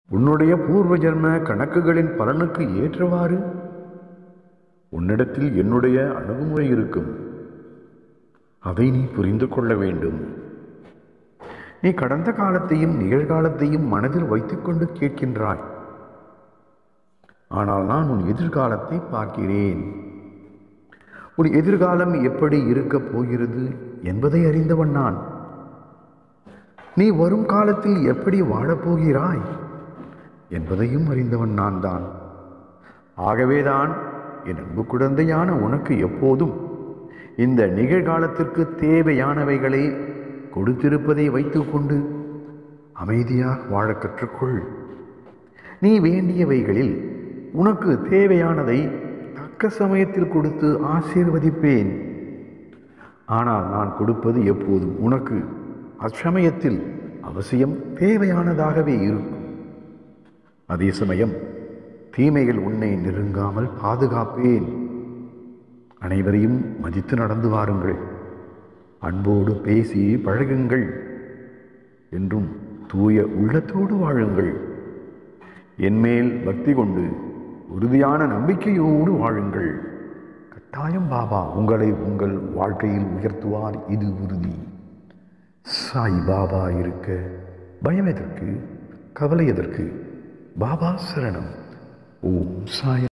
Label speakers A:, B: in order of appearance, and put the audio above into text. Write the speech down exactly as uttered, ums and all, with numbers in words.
A: உன்னுடைய பூர்வ ஜென்ம கணக்குகளின் பலனுக்கு ஏற்றவாறு உன்னிடத்தில் என்னுடைய அணுகுமுறை இருக்கும். அதை நீ புரிந்து கொள்ள வேண்டும். நீ கடந்த காலத்தையும் நிகழ்காலத்தையும் மனதில் வைத்துக்கொண்டு கேட்கின்றாய். ஆனால் நான் உன் எதிர்காலத்தை பார்க்கிறேன். உன் எதிர்காலம் எப்படி இருக்கப் போகிறது என்பதை அறிந்தவன் நான். நீ வரும் காலத்தில் எப்படி வாழப்போகிறாய் என்பதையும் அறிந்தவன் நான் தான். ஆகவேதான் என் அன்பு குழந்தையான உனக்கு எப்போதும் இந்த நிகழ்காலத்திற்கு தேவையானவைகளை கொடுத்திருப்பதை வைத்துக்கொண்டு அமைதியாக வாழ கற்றுக்கொள். நீ வேண்டியவைகளில் உனக்கு தேவையானதை தக்க சமயத்தில் கொடுத்து ஆசீர்வதிப்பேன். ஆனால் நான் கொடுப்பது எப்போதும் உனக்கு அச்சமயத்தில் அவசியம் தேவையானதாகவே இருக்கும். அதே சமயம் தீமைகள் உன்னை நெருங்காமல் பாதுகாப்பேன். அனைவரையும் மதித்து நடந்து வாருங்கள். அன்போடு பேசி பழகுங்கள். என்றும் தூய உள்ளத்தோடு வாழுங்கள். என்மேல் பக்தி கொண்டு உறுதியான நம்பிக்கையோடு வாழுங்கள். கட்டாயம் பாபா உங்களை உங்கள் வாழ்க்கையில் உயர்த்துவார், இது உறுதி. சாய் பாபா இருக்க பயம் எதற்கு, கவலை எதற்கு? பாபா சரணம். ஓம் சாய்.